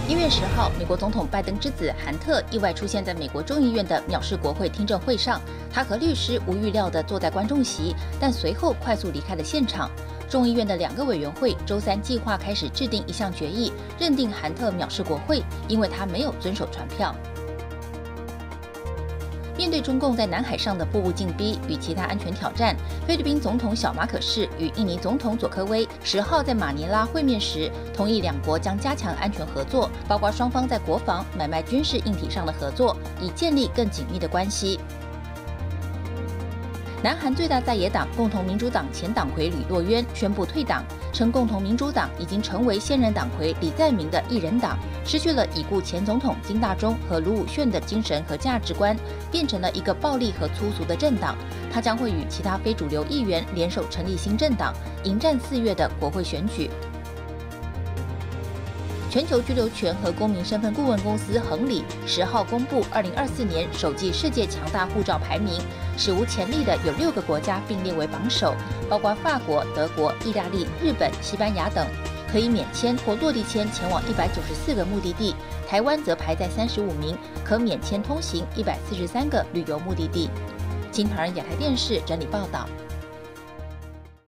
1月10号，美国总统拜登之子韩特意外出现在美国众议院的藐视国会听证会上。他和律师无预料地坐在观众席，但随后快速离开了现场。众议院的2个委员会周三计划开始制定一项决议，认定韩特藐视国会，因为他没有遵守传票。面对中共在南海上的步步进逼与其他安全挑战，菲律宾总统小马可仕与印尼总统佐科威10号在马尼拉会面时，同意2国将加强安全合作，包括双方在国防、买卖军事硬体上的合作，以建立更紧密的关系。南韩最大在野党共同民主党前党魁李洛渊宣布退党，称共同民主党已经成为现任党魁李在明的一人党，失去了已故前总统金大中和卢武铉的精神和价值观，变成了一个暴力和粗俗的政党。他将会与其他非主流议员联手成立新政党，迎战4月的国会选举。全球居留权和公民身份顾问公司恒理10号公布2024年首季世界强大护照排名，史无前例的有6个国家并列为榜首，包括法国、德国、意大利、日本、西班牙等，可以免签或落地签前往194个目的地。台湾则排在35名，可免签通行143个旅游目的地。金唐人亚太电视整理报道。